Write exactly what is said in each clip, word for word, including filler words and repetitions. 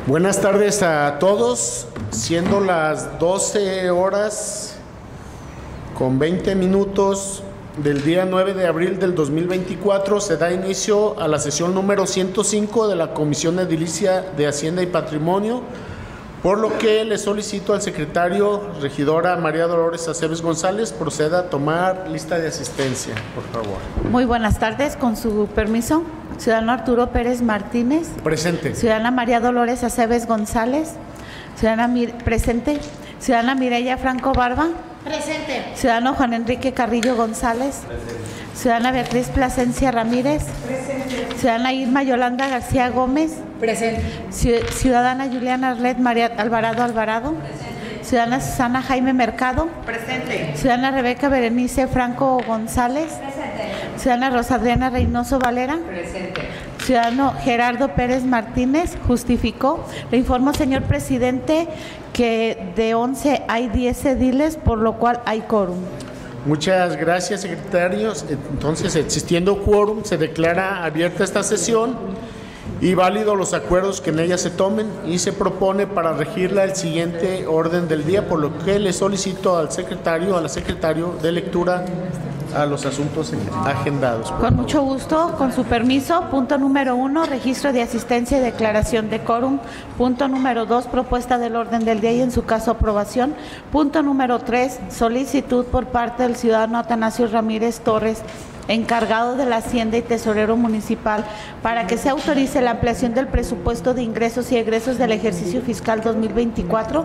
Buenas tardes a todos, siendo las doce horas con veinte minutos del día nueve de abril del dos mil veinticuatro, se da inicio a la sesión número ciento cinco de la Comisión Edilicia de Hacienda y Patrimonio, por lo que le solicito al secretario, regidora María Dolores Aceves González, proceda a tomar lista de asistencia, por favor. Muy buenas tardes, con su permiso. Ciudadano Arturo Pérez Martínez. Presente. Ciudadana María Dolores Aceves González. Ciudadana Mir presente. Ciudadana Mireya Franco Barba. Presente. Ciudadano Juan Enrique Carrillo González. Presente. Ciudadana Beatriz Plasencia Ramírez. Presente. Ciudadana Irma Yolanda García Gómez. Presente. Ciudadana Juliana Arlet María Alvarado Alvarado. Presente. Ciudadana Susana Jaime Mercado. Presente. Ciudadana Rebeca Berenice Franco González. Presente. Ciudadana Rosa Adriana Reynoso Valera. Presente. Ciudadano Gerardo Pérez Martínez, justificó. Le informo, señor presidente, que de once hay diez ediles, por lo cual hay quórum. Muchas gracias, secretarios. Entonces, existiendo quórum, se declara abierta esta sesión y válido los acuerdos que en ella se tomen, y se propone para regirla el siguiente orden del día, por lo que le solicito al secretario, a la secretario de lectura a los asuntos agendados. Con mucho gusto, con su permiso. Punto número uno, registro de asistencia y declaración de quórum. Punto número dos, propuesta del orden del día y en su caso aprobación. Punto número tres, solicitud por parte del ciudadano Atanasio Ramírez Torres, encargado de la Hacienda y Tesorero Municipal, para que se autorice la ampliación del presupuesto de ingresos y egresos del ejercicio fiscal dos mil veinticuatro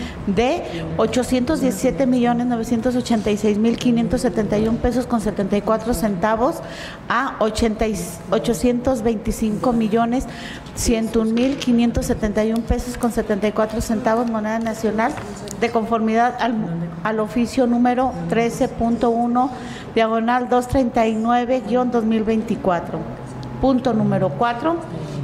de ochocientos diecisiete millones novecientos ochenta y seis mil quinientos setenta y un pesos con setenta y cuatro centavos a ochocientos veinticinco millones ciento un mil quinientos setenta y un pesos con setenta y cuatro centavos moneda nacional, de conformidad al, al oficio número trece punto uno diagonal doscientos treinta y nueve guión dos mil veinticuatro. Punto número cuatro,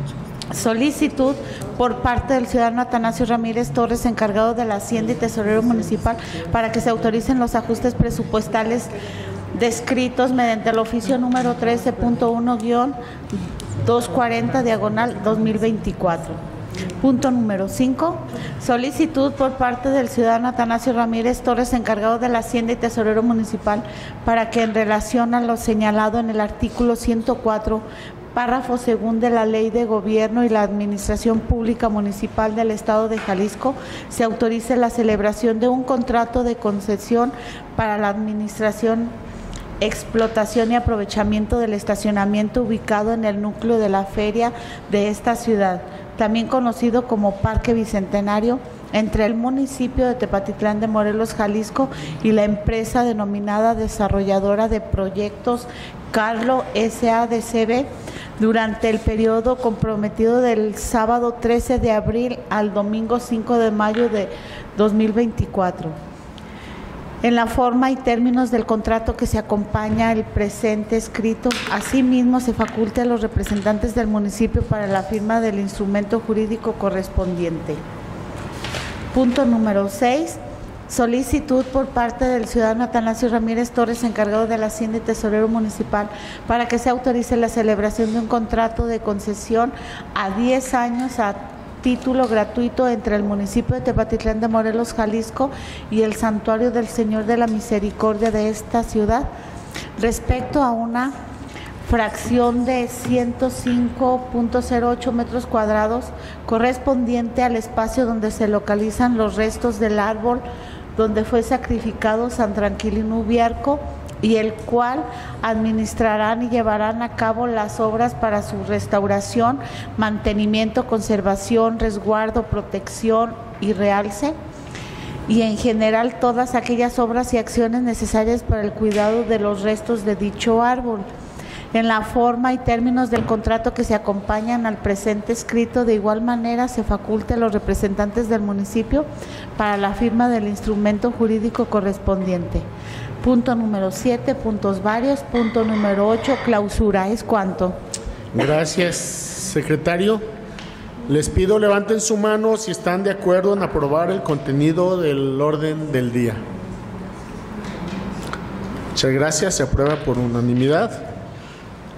solicitud por parte del ciudadano Atanasio Ramírez Torres, encargado de la Hacienda y Tesorero Municipal, para que se autoricen los ajustes presupuestales descritos mediante el oficio número trece punto uno guión doscientos cuarenta diagonal dos mil veinticuatro. Punto número cinco, solicitud por parte del ciudadano Atanasio Ramírez Torres, encargado de la Hacienda y Tesorero Municipal, para que en relación a lo señalado en el artículo ciento cuatro, párrafo segundo de la Ley de Gobierno y la Administración Pública Municipal del Estado de Jalisco, se autorice la celebración de un contrato de concesión para la administración, explotación y aprovechamiento del estacionamiento ubicado en el núcleo de la feria de esta ciudad, también conocido como Parque Bicentenario, entre el municipio de Tepatitlán de Morelos, Jalisco, y la empresa denominada Desarrolladora de Proyectos Carlo S A D C B, durante el periodo comprometido del sábado trece de abril al domingo cinco de mayo de dos mil veinticuatro. En la forma y términos del contrato que se acompaña el presente escrito, asimismo se faculta a los representantes del municipio para la firma del instrumento jurídico correspondiente. Punto número seis, solicitud por parte del ciudadano Atanasio Ramírez Torres, encargado de la Hacienda y Tesorero Municipal, para que se autorice la celebración de un contrato de concesión a diez años a título gratuito entre el municipio de Tepatitlán de Morelos, Jalisco, y el Santuario del Señor de la Misericordia de esta ciudad, respecto a una fracción de ciento cinco punto cero ocho metros cuadrados correspondiente al espacio donde se localizan los restos del árbol donde fue sacrificado San Tranquilino Ubiarco, y el cual administrarán y llevarán a cabo las obras para su restauración, mantenimiento, conservación, resguardo, protección y realce, y en general todas aquellas obras y acciones necesarias para el cuidado de los restos de dicho árbol. En la forma y términos del contrato que se acompañan al presente escrito, de igual manera se faculta a los representantes del municipio para la firma del instrumento jurídico correspondiente. Punto número siete, puntos varios. Punto número ocho, clausura. ¿Es cuánto? Gracias, secretario. Les pido levanten su mano si están de acuerdo en aprobar el contenido del orden del día. Muchas gracias, se aprueba por unanimidad.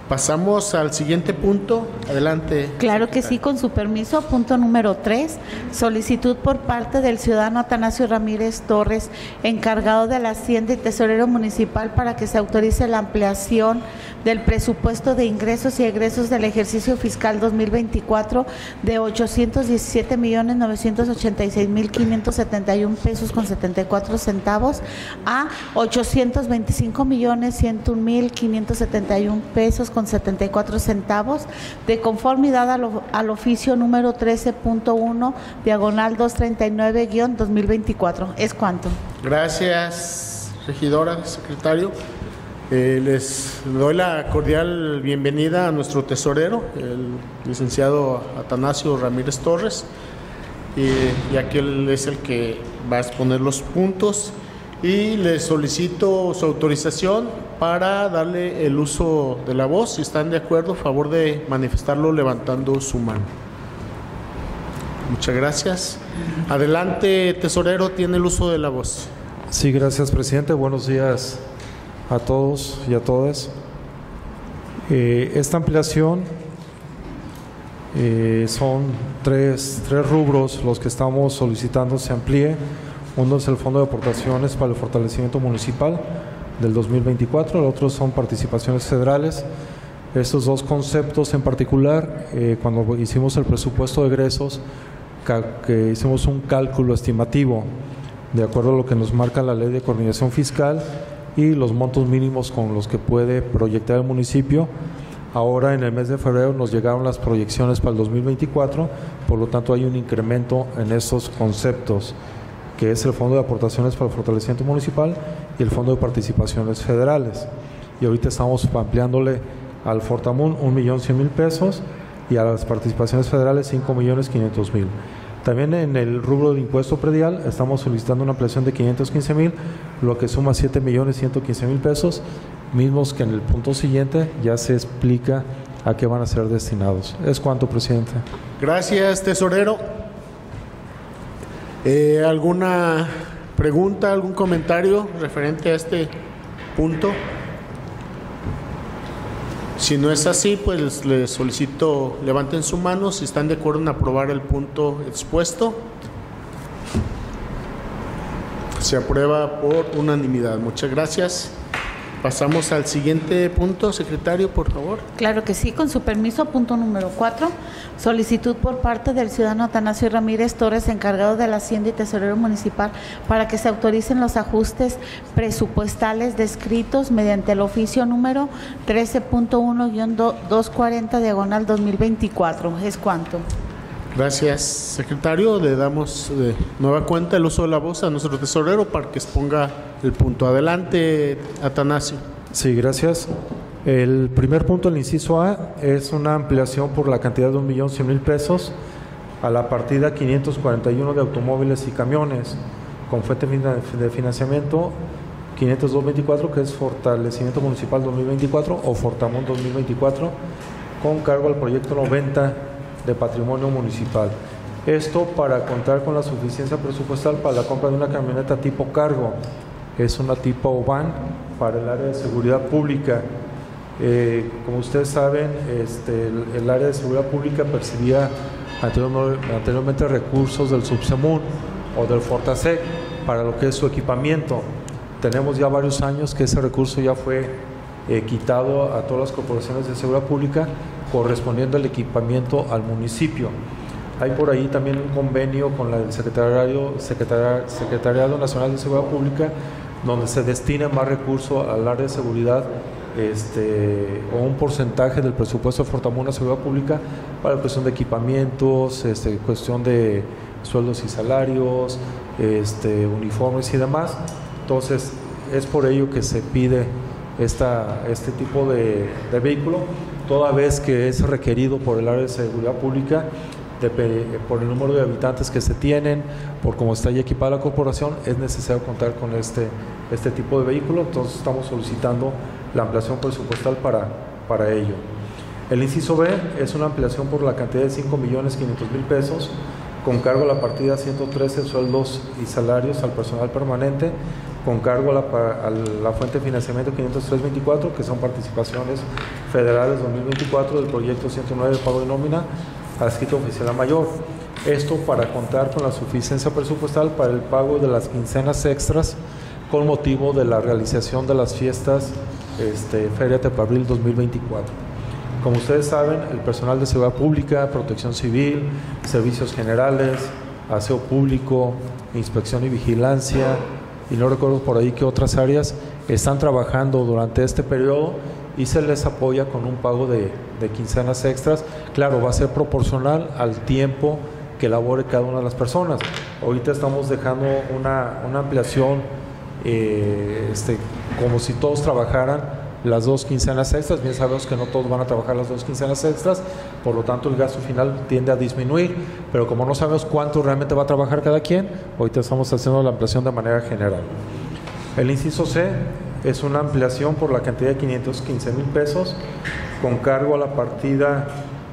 Pasamos al siguiente punto. Adelante. Claro que sí, con su permiso. Punto número tres, solicitud por parte del ciudadano Atanasio Ramírez Torres, encargado de la Hacienda y Tesorero Municipal, para que se autorice la ampliación del presupuesto de ingresos y egresos del ejercicio fiscal dos mil veinticuatro de ochocientos diecisiete millones novecientos ochenta y seis mil quinientos setenta y uno pesos con setenta y cuatro centavos a ochocientos veinticinco millones ciento un mil quinientos setenta y uno pesos con setenta y cuatro centavos, de conformidad al, al oficio número trece punto uno, diagonal doscientos treinta y nueve guión dos mil veinticuatro. ¿Es cuánto? Gracias, regidora, secretario. Eh, les doy la cordial bienvenida a nuestro tesorero, el licenciado Atanasio Ramírez Torres, y ya que él es el que va a exponer los puntos, y les solicito su autorización para darle el uso de la voz. Si están de acuerdo, favor de manifestarlo levantando su mano. Muchas gracias. Adelante, tesorero, tiene el uso de la voz. Sí, gracias, presidente. Buenos días a todos y a todas. Eh, esta ampliación eh, son tres, tres rubros los que estamos solicitando se amplíe. Uno es el Fondo de Aportaciones para el Fortalecimiento Municipal del dos mil veinticuatro, el otro son participaciones federales. Estos dos conceptos en particular, eh, cuando hicimos el presupuesto de egresos, que hicimos un cálculo estimativo de acuerdo a lo que nos marca la Ley de Coordinación Fiscal y los montos mínimos con los que puede proyectar el municipio. Ahora en el mes de febrero nos llegaron las proyecciones para el dos mil veinticuatro, por lo tanto hay un incremento en estos conceptos, que es el Fondo de Aportaciones para el Fortalecimiento Municipal y el Fondo de Participaciones Federales. Y ahorita estamos ampliándole al Fortamun un millón cien mil pesos y a las participaciones federales cinco millones quinientos mil. También en el rubro de impuesto predial estamos solicitando una ampliación de quinientos quince mil, lo que suma siete millones ciento quince mil pesos, mismos que en el punto siguiente ya se explica a qué van a ser destinados. Es cuanto, presidente. Gracias, tesorero. Eh, ¿Alguna pregunta, algún comentario referente a este punto? Si no es así, pues les solicito levanten su mano si están de acuerdo en aprobar el punto expuesto. Se aprueba por unanimidad. Muchas gracias. Pasamos al siguiente punto, secretario, por favor. Claro que sí, con su permiso. Punto número cuatro, solicitud por parte del ciudadano Atanasio Ramírez Torres, encargado de la Hacienda y Tesorero Municipal, para que se autoricen los ajustes presupuestales descritos mediante el oficio número trece punto uno guión doscientos cuarenta, diagonal dos mil veinticuatro. ¿Es cuánto? Gracias, secretario. Le damos de nueva cuenta el uso de la voz a nuestro tesorero para que exponga el punto. Adelante, Atanasio. Sí, gracias. El primer punto, el inciso A, es una ampliación por la cantidad de un millón cien mil pesos a la partida quinientos cuarenta y uno de automóviles y camiones con fuente de financiamiento quinientos dos veinticuatro, que es Fortalecimiento Municipal dos mil veinticuatro o Fortamón dos mil veinticuatro, con cargo al proyecto noventa de Patrimonio Municipal. Esto para contar con la suficiencia presupuestal para la compra de una camioneta tipo cargo. Es una tipo van para el área de seguridad pública. Eh, como ustedes saben, este, el, el área de seguridad pública percibía anterior, anteriormente recursos del Subsemun o del Fortasec para lo que es su equipamiento. Tenemos ya varios años que ese recurso ya fue eh, quitado a todas las corporaciones de seguridad pública, correspondiendo el equipamiento al municipio. Hay por ahí también un convenio con la, el Secretariado, Secretariado, Secretariado Nacional de Seguridad Pública, donde se destina más recursos al área de seguridad, este, o un porcentaje del presupuesto de Fortamún a Seguridad Pública para la cuestión de equipamientos, este, cuestión de sueldos y salarios, este, uniformes y demás. Entonces, es por ello que se pide esta, este tipo de, de vehículo, toda vez que es requerido por el área de seguridad pública, de, por el número de habitantes que se tienen, por cómo está ya equipada la corporación, es necesario contar con este, este tipo de vehículo. Entonces estamos solicitando la ampliación presupuestal para, para ello. El inciso B es una ampliación por la cantidad de cinco millones quinientos mil pesos con cargo a la partida ciento trece, sueldos y salarios al personal permanente, con cargo a la, a la fuente de financiamiento quinientos tres veinticuatro, que son participaciones federales dos mil veinticuatro del proyecto ciento nueve de pago de nómina adscrito oficial a mayor. Esto para contar con la suficiencia presupuestal para el pago de las quincenas extras con motivo de la realización de las fiestas este, Feria Tepabril dos mil veinticuatro. Como ustedes saben, el personal de seguridad pública, protección civil, servicios generales, aseo público, inspección y vigilancia, y no recuerdo por ahí qué otras áreas están trabajando durante este periodo y se les apoya con un pago de, de quincenas extras. Claro, va a ser proporcional al tiempo que labore cada una de las personas. Ahorita estamos dejando una, una ampliación eh, este, como si todos trabajaran las dos quincenas extras. Bien sabemos que no todos van a trabajar las dos quincenas extras, por lo tanto el gasto final tiende a disminuir, pero como no sabemos cuánto realmente va a trabajar cada quien, ahorita estamos haciendo la ampliación de manera general. El inciso C es una ampliación por la cantidad de quinientos quince mil pesos con cargo a la partida,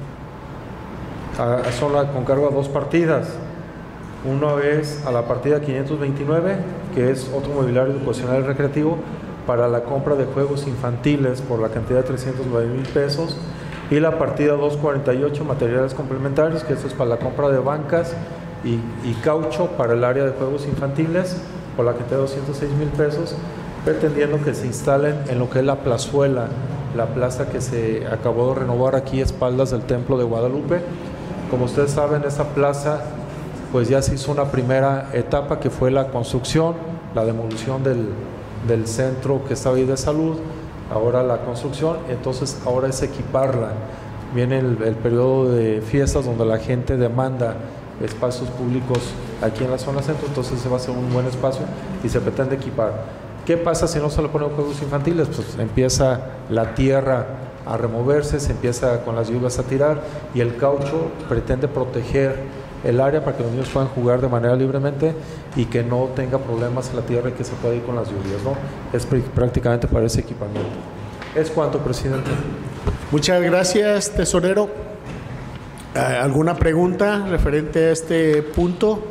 a, son la, con cargo a dos partidas. Una es a la partida quinientos veintinueve, que es otro mobiliario educacional y recreativo, para la compra de juegos infantiles por la cantidad de trescientos nueve mil pesos, y la partida doscientos cuarenta y ocho, materiales complementarios, que esto es para la compra de bancas y, y caucho para el área de juegos infantiles por la cantidad de doscientos seis mil pesos, pretendiendo que se instalen en lo que es la plazuela, la plaza que se acabó de renovar aquí a espaldas del Templo de Guadalupe. Como ustedes saben, esa plaza pues ya se hizo una primera etapa que fue la construcción, la demolición del del centro que estaba ahí de salud, ahora la construcción, entonces ahora es equiparla. Viene el, el periodo de fiestas donde la gente demanda espacios públicos aquí en la zona centro, entonces se va a hacer un buen espacio y se pretende equipar. ¿Qué pasa si no se le ponen juegos infantiles? Pues empieza la tierra a removerse, se empieza con las lluvias a tirar y el caucho pretende proteger el área para que los niños puedan jugar de manera libremente y que no tenga problemas en la tierra y que se pueda ir con las lluvias, ¿no? Es prácticamente para ese equipamiento. Es cuanto, presidente. Muchas gracias, tesorero. ¿Alguna pregunta referente a este punto?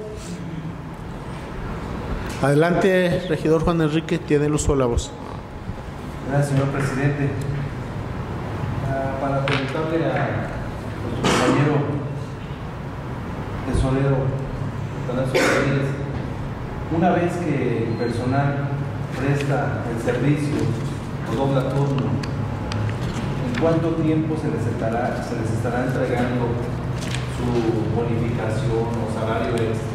Adelante, regidor Juan Enrique, tiene el uso de la voz. Gracias, señor presidente. Uh, para preguntarle a nuestro compañero tesorero, una vez que el personal presta el servicio o dobla turno, ¿en cuánto tiempo se les estará, se les estará entregando su bonificación o salario extra?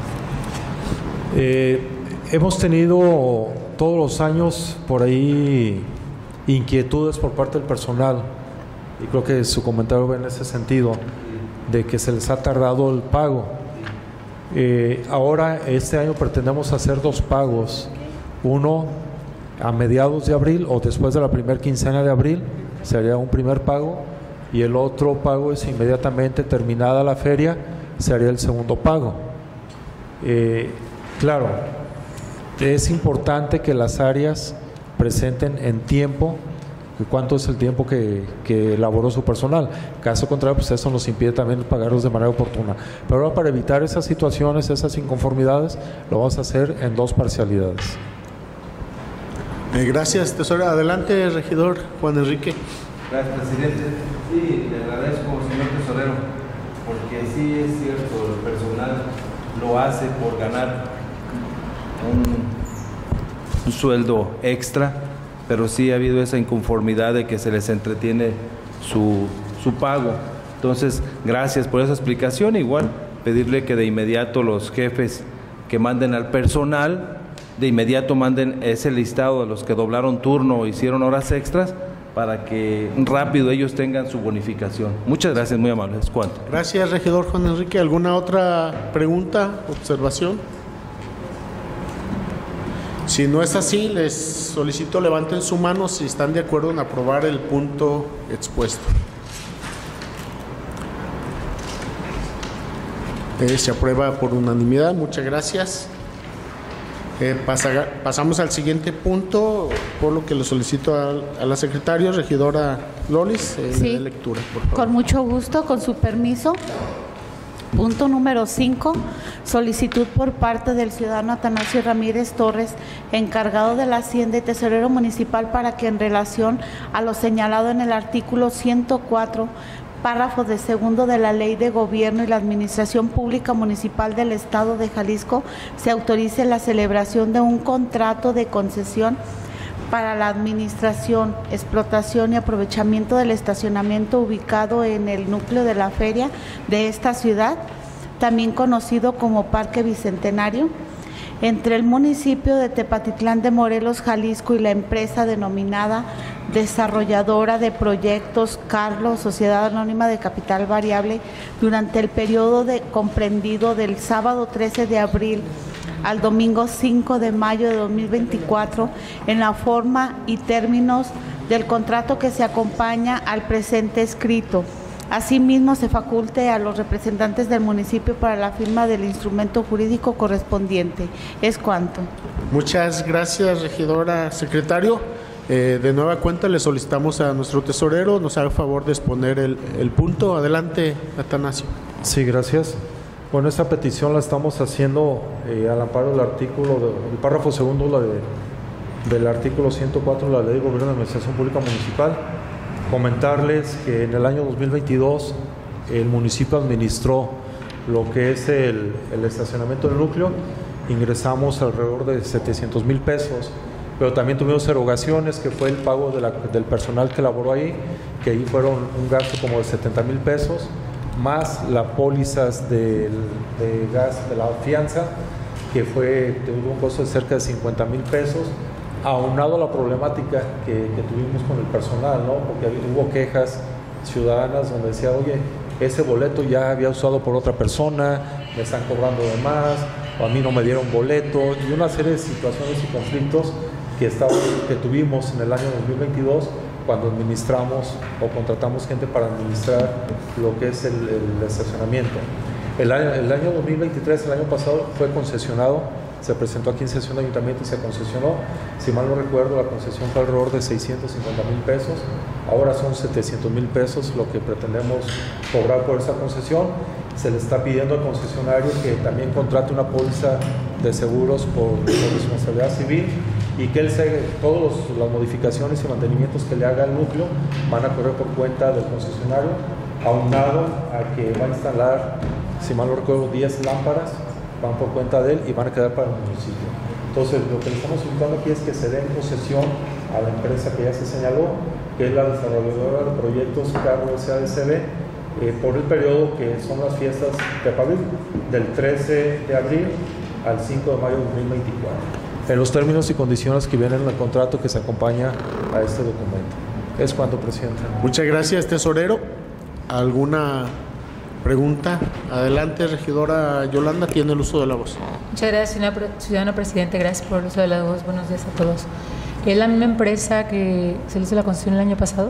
Eh, hemos tenido todos los años por ahí inquietudes por parte del personal y creo que su comentario va en ese sentido, de que se les ha tardado el pago. Eh, ahora, este año pretendemos hacer dos pagos, uno a mediados de abril o después de la primera quincena de abril, sería un primer pago, y el otro pago es inmediatamente terminada la feria, sería el segundo pago. Eh, claro, es importante que las áreas presenten en tiempo cuánto es el tiempo que, que elaboró su personal. Caso contrario, pues eso nos impide también pagarlos de manera oportuna. Pero ahora, para evitar esas situaciones, esas inconformidades, lo vamos a hacer en dos parcialidades. Eh, gracias, tesorero. Adelante, regidor Juan Enrique. Gracias, presidente. Sí, le agradezco, señor tesorero, porque sí es cierto, el personal lo hace por ganar un, un sueldo extra, pero sí ha habido esa inconformidad de que se les entretiene su, su pago. Entonces, gracias por esa explicación. Igual, pedirle que de inmediato los jefes que manden al personal, de inmediato manden ese listado de los que doblaron turno o hicieron horas extras, para que rápido ellos tengan su bonificación. Muchas gracias, muy amables. ¿Cuánto? Gracias, regidor Juan Enrique. ¿Alguna otra pregunta, observación? Si no es así, les solicito levanten su mano si están de acuerdo en aprobar el punto expuesto. Eh, se aprueba por unanimidad. Muchas gracias. Eh, pasa, pasamos al siguiente punto, por lo que le solicito a, a la secretaria, regidora Lolis, eh, sí, de lectura, por favor. Con mucho gusto, con su permiso. Punto número cinco, solicitud por parte del ciudadano Atanasio Ramírez Torres, encargado de la Hacienda y tesorero municipal, para que en relación a lo señalado en el artículo ciento cuatro, párrafo de segundo de la Ley de Gobierno y la Administración Pública Municipal del Estado de Jalisco, se autorice la celebración de un contrato de concesión para la administración, explotación y aprovechamiento del estacionamiento ubicado en el núcleo de la feria de esta ciudad, también conocido como Parque Bicentenario, entre el municipio de Tepatitlán de Morelos, Jalisco, y la empresa denominada Desarrolladora de Proyectos Carlos, Sociedad Anónima de Capital Variable, durante el periodo de, comprendido del sábado trece de abril al domingo cinco de mayo de dos mil veinticuatro, en la forma y términos del contrato que se acompaña al presente escrito. Asimismo, se faculte a los representantes del municipio para la firma del instrumento jurídico correspondiente. Es cuanto. Muchas gracias, regidora. Secretario, eh, de nueva cuenta le solicitamos a nuestro tesorero nos haga favor de exponer el, el punto. Adelante, Atanasio. Sí, gracias. Bueno, esta petición la estamos haciendo eh, al amparo del artículo, de, el párrafo segundo la de, del artículo ciento cuatro de la Ley de Gobierno de Administración Pública Municipal. Comentarles que en el año dos mil veintidós el municipio administró lo que es el, el estacionamiento del núcleo. Ingresamos alrededor de setecientos mil pesos, pero también tuvimos erogaciones, que fue el pago de la, del personal que laboró ahí, que ahí fueron un gasto como de setenta mil pesos, más las pólizas de, de gas, de la fianza, que fue, tuvo un costo de cerca de cincuenta mil pesos, aunado a la problemática que, que tuvimos con el personal, ¿no? Porque había, hubo quejas ciudadanas donde decía, oye, ese boleto ya había usado por otra persona, me están cobrando de más, o a mí no me dieron boleto, y una serie de situaciones y conflictos que, estaba, que tuvimos en el año dos mil veintidós, cuando administramos o contratamos gente para administrar lo que es el, el estacionamiento. El año, el año dos mil veintitrés, el año pasado, fue concesionado, se presentó aquí en sesión de ayuntamiento y se concesionó. Si mal no recuerdo, la concesión fue alrededor de seiscientos cincuenta mil pesos, ahora son setecientos mil pesos lo que pretendemos cobrar por esa concesión. Se le está pidiendo al concesionario que también contrate una póliza de seguros por, por responsabilidad civil, y que él se, todas las modificaciones y mantenimientos que le haga al núcleo van a correr por cuenta del concesionario, aunado a que va a instalar, si mal no recuerdo, diez lámparas, van por cuenta de él y van a quedar para el municipio. Entonces, lo que le estamos solicitando aquí es que se dé en posesión a la empresa que ya se señaló, que es la desarrolladora de proyectos Carlos S A D C B, eh, por el periodo que son las fiestas de Pabil, del trece de abril al cinco de mayo de dos mil veinticuatro. En los términos y condiciones que vienen en el contrato que se acompaña a este documento. Es cuanto, presidente. Muchas gracias, tesorero. ¿Alguna pregunta? Adelante, regidora Yolanda, tiene el uso de la voz. Muchas gracias, ciudadano presidente. Gracias por el uso de la voz. Buenos días a todos. ¿Es la misma empresa que se le hizo la concesión el año pasado?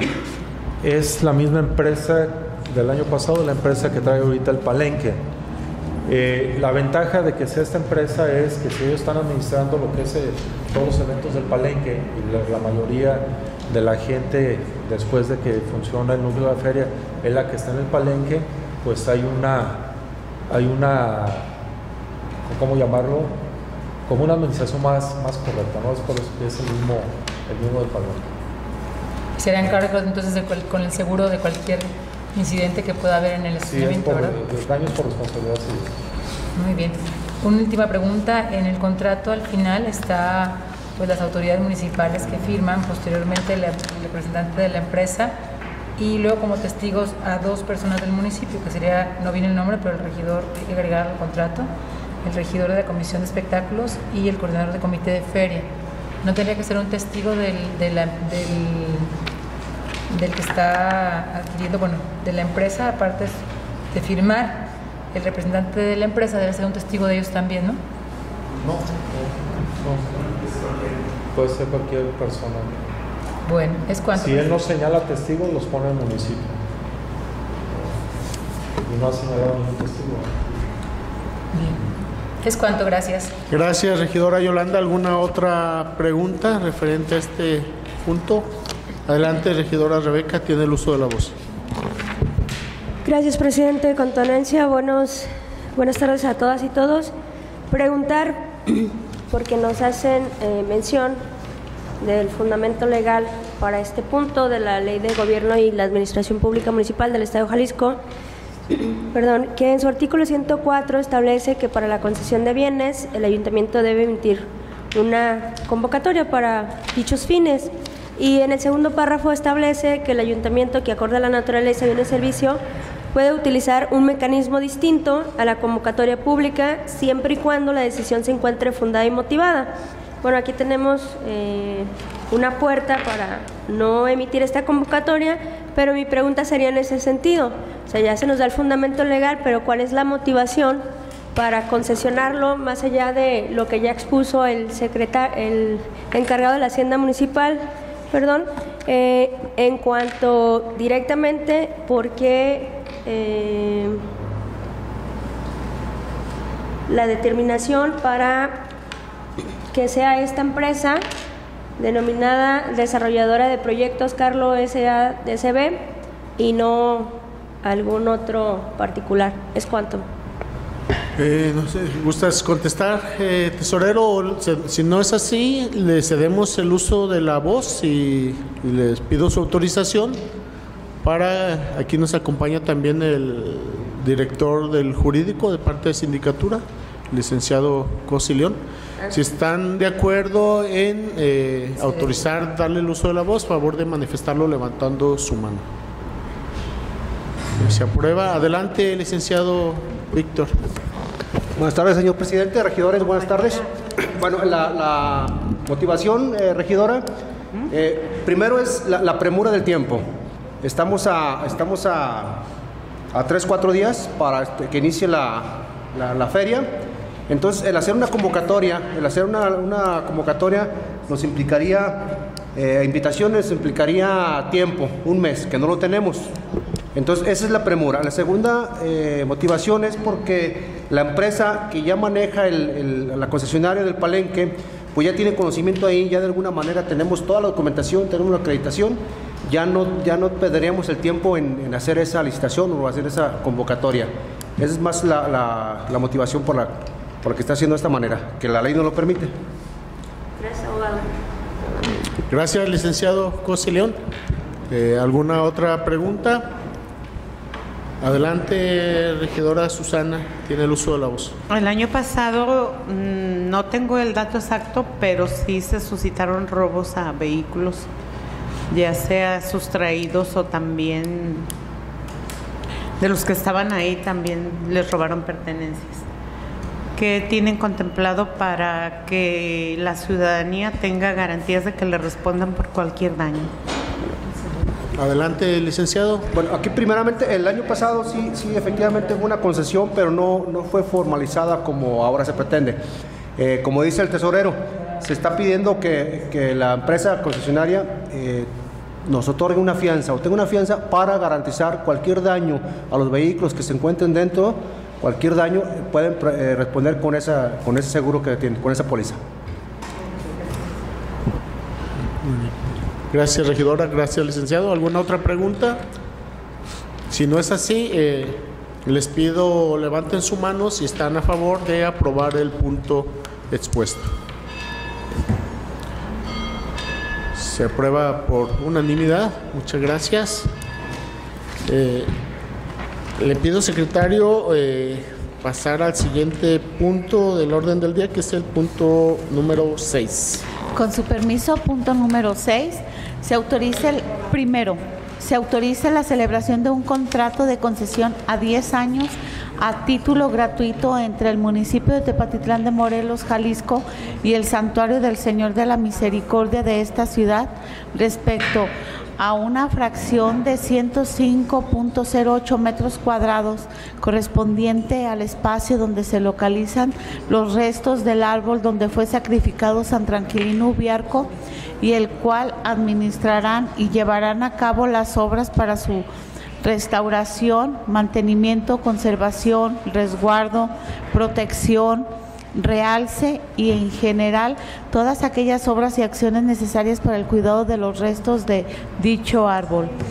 Es la misma empresa del año pasado, la empresa que trae ahorita el palenque. Eh, la ventaja de que sea esta empresa es que si ellos están administrando lo que es eh, todos los eventos del palenque, y la, la mayoría de la gente, después de que funciona el núcleo de la feria, es la que está en el palenque, pues hay una, hay una, ¿cómo llamarlo? Como una administración más, más correcta, ¿no? Es por eso que es el mismo, el mismo del palenque. ¿Serán cargos entonces de cual, con el seguro de cualquier incidente que pueda haber en el estacionamiento? Sí, es por, daños por responsabilidad civil. Muy bien. Una última pregunta. En el contrato al final está pues las autoridades municipales que firman, posteriormente el, el representante de la empresa, y luego como testigos a dos personas del municipio, que sería, no viene el nombre, pero el regidor hay que agregar al contrato, el regidor de la Comisión de Espectáculos y el coordinador de comité de feria. ¿No tendría que ser un testigo del, de la, del, del que está adquiriendo, bueno, de la empresa, aparte de firmar, el representante de la empresa debe ser un testigo de ellos también, ¿no? No, no, no. Puede ser cualquier persona. Bueno, es cuanto. Si él no señala testigos, los pone el municipio. Y no ha señalado ningún testigo. Bien. Es cuanto, gracias. Gracias, regidora Yolanda. ¿Alguna otra pregunta referente a este punto? Adelante, regidora Rebeca, tiene el uso de la voz. Gracias, presidente. Con tu anuencia, buenos, buenas tardes a todas y todos. Preguntar, porque nos hacen eh, mención del fundamento legal para este punto de la Ley de Gobierno y la Administración Pública Municipal del Estado de Jalisco, perdón, que en su artículo ciento cuatro establece que para la concesión de bienes el ayuntamiento debe emitir una convocatoria para dichos fines, y en el segundo párrafo establece que el ayuntamiento, que acorde a la naturaleza de un servicio, puede utilizar un mecanismo distinto a la convocatoria pública siempre y cuando la decisión se encuentre fundada y motivada. Bueno, aquí tenemos eh, una puerta para no emitir esta convocatoria, pero mi pregunta sería en ese sentido. O sea, ya se nos da el fundamento legal, pero ¿cuál es la motivación para concesionarlo más allá de lo que ya expuso el secretario, el encargado de la Hacienda Municipal? Perdón, eh, en cuanto directamente, ¿por qué eh, la determinación para que sea esta empresa denominada desarrolladora de proyectos Carlo S A D C B y no algún otro particular? ¿Es cuánto? Eh, no sé, ¿gustas contestar, eh, tesorero? Si no es así, le cedemos el uso de la voz y, y les pido su autorización para... Aquí nos acompaña también el director del jurídico de parte de sindicatura, licenciado Cosi León. Si están de acuerdo en eh, sí. autorizar darle el uso de la voz, favor de manifestarlo levantando su mano. Se aprueba. Adelante, licenciado Víctor. Buenas tardes, señor presidente, regidores, buenas tardes. Bueno, la, la motivación, eh, regidora, eh, primero es la, la premura del tiempo. Estamos a, estamos a, a tres, cuatro días para que inicie la, la, la feria. Entonces, el hacer una convocatoria, el hacer una, una convocatoria nos implicaría, eh, invitaciones implicaría tiempo, un mes, que no lo tenemos. Entonces, esa es la premura. La segunda eh, motivación es porque la empresa que ya maneja el, el, la concesionaria del Palenque, pues ya tiene conocimiento ahí, ya de alguna manera tenemos toda la documentación, tenemos la acreditación, ya no, ya no perderíamos el tiempo en, en hacer esa licitación o hacer esa convocatoria. Esa es más la, la, la motivación por la, por la que está haciendo de esta manera, que la ley no lo permite. Gracias, abogado. Gracias, licenciado Cosi León. Eh, ¿Alguna otra pregunta? Adelante, regidora Susana, tiene el uso de la voz. El año pasado, mmm, no tengo el dato exacto, pero sí se suscitaron robos a vehículos, ya sea sustraídos o también de los que estaban ahí también les robaron pertenencias. ¿Qué tienen contemplado para que la ciudadanía tenga garantías de que le respondan por cualquier daño? Adelante, licenciado. Bueno, aquí primeramente el año pasado sí, sí efectivamente hubo una concesión, pero no, no fue formalizada como ahora se pretende. Eh, como dice el tesorero, se está pidiendo que, que la empresa concesionaria eh, nos otorgue una fianza o tenga una fianza para garantizar cualquier daño a los vehículos que se encuentren dentro, cualquier daño pueden eh, responder con, esa, con ese seguro que tienen, con esa póliza. Gracias, regidora. Gracias, licenciado. ¿Alguna otra pregunta? Si no es así, eh, les pido levanten su mano si están a favor de aprobar el punto expuesto. Se aprueba por unanimidad. Muchas gracias. Eh, le pido, secretario, eh, pasar al siguiente punto del orden del día, que es el punto número seis. Con su permiso, punto número seis, se autoriza el primero, se autoriza la celebración de un contrato de concesión a diez años a título gratuito entre el municipio de Tepatitlán de Morelos, Jalisco, y el Santuario del Señor de la Misericordia de esta ciudad respecto a una fracción de ciento cinco punto cero ocho metros cuadrados correspondiente al espacio donde se localizan los restos del árbol donde fue sacrificado San Tranquilino Ubiarco, y el cual administrarán y llevarán a cabo las obras para su restauración, mantenimiento, conservación, resguardo, protección, realce y en general todas aquellas obras y acciones necesarias para el cuidado de los restos de dicho árbol.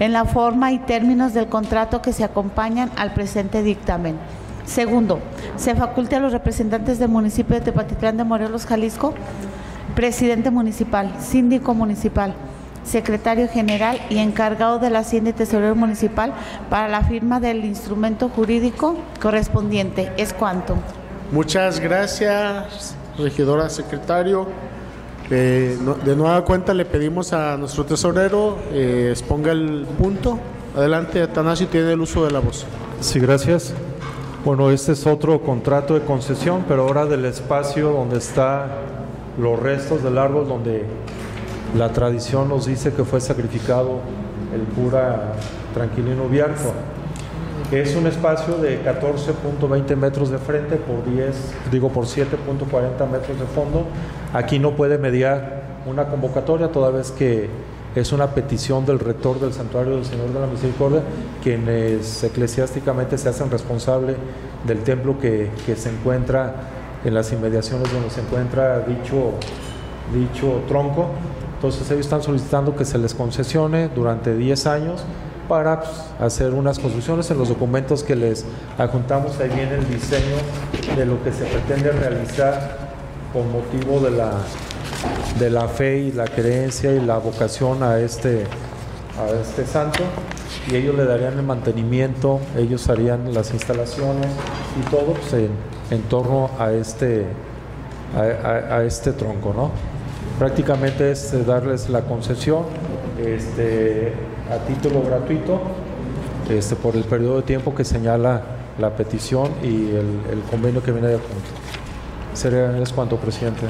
en la forma y términos del contrato que se acompañan al presente dictamen. Segundo, se faculte a los representantes del municipio de Tepatitlán de Morelos, Jalisco, presidente municipal, síndico municipal, secretario general y encargado de la Hacienda y tesorero municipal para la firma del instrumento jurídico correspondiente. Es cuanto. Muchas gracias, regidora, secretario. Eh, no, de nueva cuenta le pedimos a nuestro tesorero eh, exponga el punto. Adelante, Atanasio, tiene el uso de la voz. Sí, gracias. Bueno, este es otro contrato de concesión, pero ahora del espacio donde están los restos del árbol, donde la tradición nos dice que fue sacrificado el cura Tranquilino Ubiarco. Es un espacio de catorce punto veinte metros de frente por diez, digo por siete punto cuarenta metros de fondo. Aquí no puede mediar una convocatoria, toda vez que es una petición del rector del Santuario del Señor de la Misericordia, quienes eclesiásticamente se hacen responsable del templo que, que se encuentra en las inmediaciones donde se encuentra dicho, dicho tronco. Entonces ellos están solicitando que se les concesione durante diez años para pues, hacer unas construcciones. En los documentos que les adjuntamos ahí viene el diseño de lo que se pretende realizar con motivo de la, de la fe y la creencia y la vocación a este, a este santo, y ellos le darían el mantenimiento, ellos harían las instalaciones y todo pues, en, en torno a este, a, a, a este tronco, ¿no? Prácticamente es darles la concesión este, a título gratuito este, por el periodo de tiempo que señala la petición y el, el convenio que viene de adjunto. Sería es cuanto, presidente.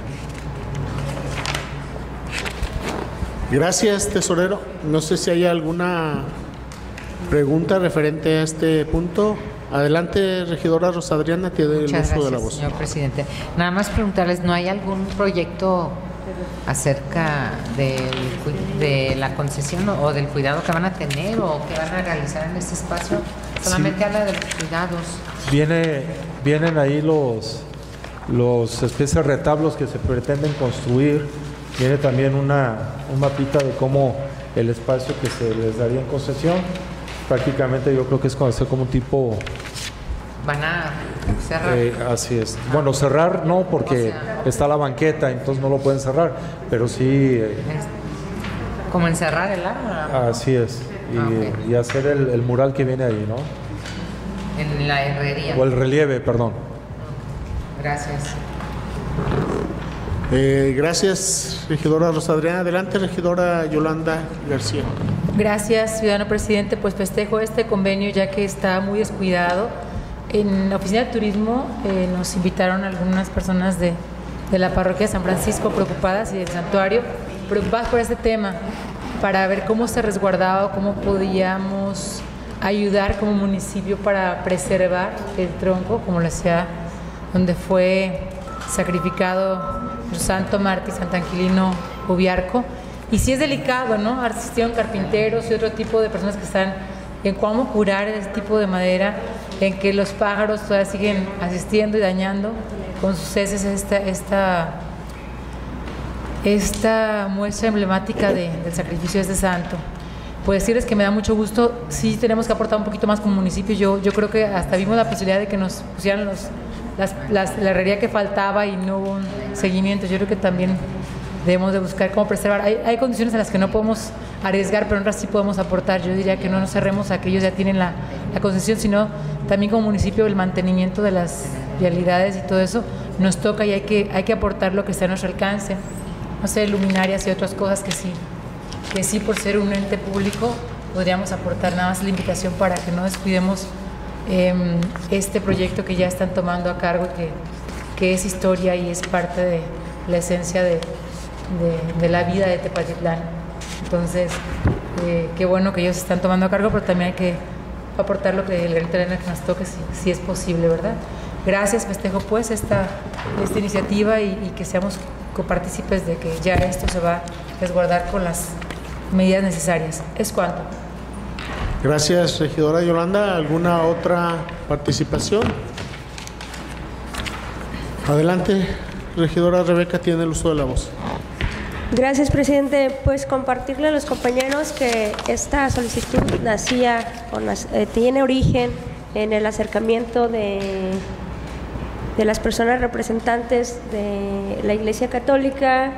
Gracias, tesorero. No sé si hay alguna pregunta referente a este punto. Adelante, regidora Rosa Adriana, tiene el uso gracias, de la voz. Señor presidente. Nada más preguntarles, ¿no hay algún proyecto acerca del, de la concesión o del cuidado que van a tener o que van a realizar en este espacio? Solamente sí. Habla de los cuidados. Viene, vienen ahí los, los especies de retablos que se pretenden construir. Viene también una, un mapita de cómo el espacio que se les daría en concesión. Prácticamente yo creo que es conocer como un tipo... Van a cerrar. Eh, así es. Bueno, cerrar no, porque o sea, está la banqueta, entonces no lo pueden cerrar, pero sí... Eh, como encerrar el árbol. Así es. Y, ah, okay. y hacer el, el mural que viene ahí, ¿no? En la herrería. O el relieve, perdón. Gracias. Eh, gracias, regidora Rosa Adriana. Adelante, regidora Yolanda García. Gracias, ciudadano presidente. Pues festejo este convenio ya que está muy descuidado. En la oficina de turismo eh, nos invitaron algunas personas de, de la parroquia de San Francisco preocupadas y del santuario, preocupadas por este tema, para ver cómo se resguardaba, cómo podíamos ayudar como municipio para preservar el tronco, como lo hacía donde fue sacrificado el santo mártir San Tranquilino Ubiarco. Y sí es delicado, ¿no? Asistieron carpinteros y otro tipo de personas que están en cómo curar este tipo de madera, en que los pájaros todavía siguen asistiendo y dañando con sus heces esta, esta, esta muestra emblemática de, del sacrificio de este santo. Pues decirles que me da mucho gusto, sí tenemos que aportar un poquito más como municipio. Yo, yo creo que hasta vimos la posibilidad de que nos pusieran los, las, las, la herrería que faltaba y no hubo un seguimiento. Yo creo que también debemos de buscar cómo preservar. Hay, hay condiciones en las que no podemos arriesgar, pero en otras sí podemos aportar. Yo diría que no nos cerremos a que ellos ya tienen la, la concesión, sino también como municipio el mantenimiento de las vialidades y todo eso nos toca y hay que, hay que aportar lo que esté a nuestro alcance. No sé, luminarias y otras cosas que sí, que sí por ser un ente público podríamos aportar. Nada más la invitación para que no descuidemos eh, este proyecto que ya están tomando a cargo, que, que es historia y es parte de la esencia de, de, de la vida de Tepatitlán. Entonces, eh, qué bueno que ellos están tomando a cargo, pero también hay que aportar lo que el granito de arena que nos toque, si, si es posible, ¿verdad? Gracias, festejo pues esta, esta iniciativa y, y que seamos copartícipes de que ya esto se va a resguardar con las medidas necesarias. Es cuanto. Gracias, regidora Yolanda. ¿Alguna otra participación? Adelante, regidora Rebeca, tiene el uso de la voz. Gracias, presidente. Pues compartirle a los compañeros que esta solicitud nacía, o nas- eh, tiene origen en el acercamiento de, de las personas representantes de la Iglesia Católica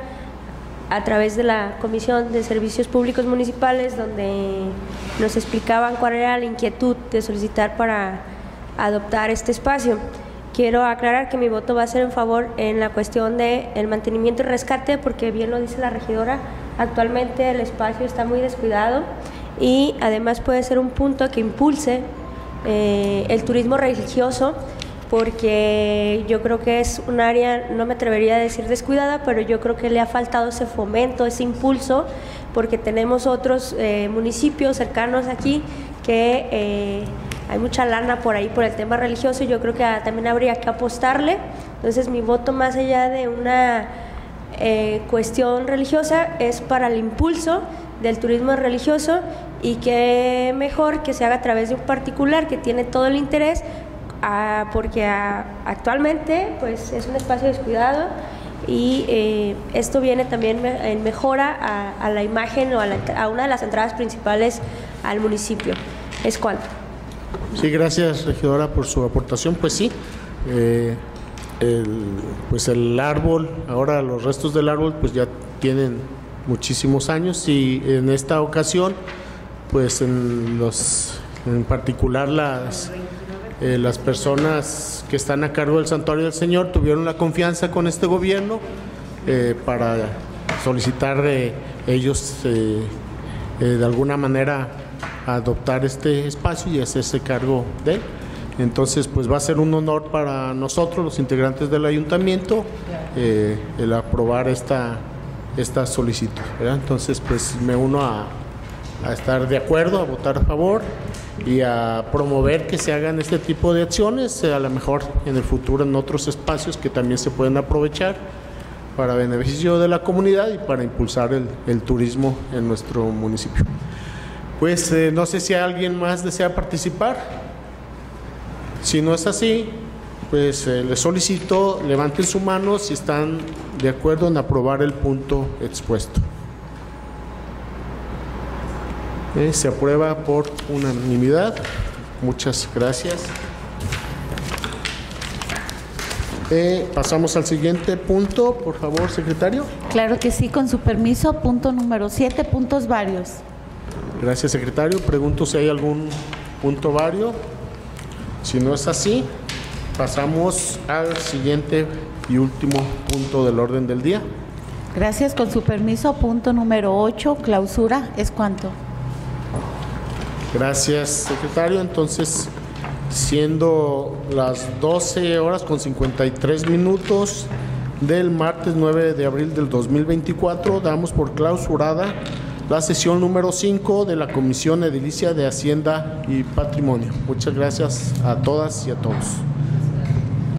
a través de la Comisión de Servicios Públicos Municipales, donde nos explicaban cuál era la inquietud de solicitar para adoptar este espacio. Quiero aclarar que mi voto va a ser en favor en la cuestión del mantenimiento y rescate, porque bien lo dice la regidora, actualmente el espacio está muy descuidado y además puede ser un punto que impulse eh, el turismo religioso, porque yo creo que es un área, no me atrevería a decir descuidada, pero yo creo que le ha faltado ese fomento, ese impulso, porque tenemos otros eh, municipios cercanos aquí que eh, hay mucha lana por ahí por el tema religioso y yo creo que también habría que apostarle. Entonces mi voto, más allá de una eh, cuestión religiosa, es para el impulso del turismo religioso, y que mejor que se haga a través de un particular que tiene todo el interés, a, porque a, actualmente pues es un espacio descuidado y eh, esto viene también me, en mejora a, a la imagen o a, la, a una de las entradas principales al municipio. Es cuanto. Sí, gracias, regidora, por su aportación. Pues sí, eh, el, pues el árbol, ahora los restos del árbol pues ya tienen muchísimos años, y en esta ocasión pues en los en particular las eh, las personas que están a cargo del Santuario del Señor tuvieron la confianza con este gobierno eh, para solicitar de ellos eh, eh, de alguna manera adoptar este espacio y hacerse cargo de él. Entonces pues va a ser un honor para nosotros, los integrantes del ayuntamiento, eh, el aprobar esta esta solicitud, ¿verdad? Entonces pues me uno a, a estar de acuerdo, a votar a favor y a promover que se hagan este tipo de acciones, a lo mejor en el futuro en otros espacios que también se pueden aprovechar para beneficio de la comunidad y para impulsar el, el turismo en nuestro municipio. Pues eh, no sé si alguien más desea participar. Si no es así, pues eh, les solicito levanten su mano si están de acuerdo en aprobar el punto expuesto. Eh, se aprueba por unanimidad. Muchas gracias. Eh, pasamos al siguiente punto, por favor, secretario. Claro que sí, con su permiso, punto número siete, puntos varios. Gracias, secretario. Pregunto si hay algún punto vario. Si no es así, pasamos al siguiente y último punto del orden del día. Gracias, con su permiso, punto número ocho, clausura. ¿Es cuánto? Gracias, secretario. Entonces, siendo las doce horas con cincuenta y tres minutos del martes nueve de abril del dos mil veinticuatro, damos por clausurada la sesión número cinco de la Comisión Edilicia de Hacienda y Patrimonio. Muchas gracias a todas y a todos.